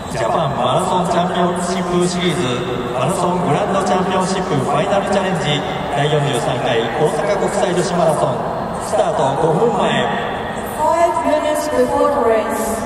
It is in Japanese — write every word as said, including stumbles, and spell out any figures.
ジャパンマラソンチャンピオンシップシリーズマラソングランドチャンピオンシップファイナルチャレンジだいよんじゅうさんかい大阪国際女子マラソンスタートごふんまえ。 five minutes before the race.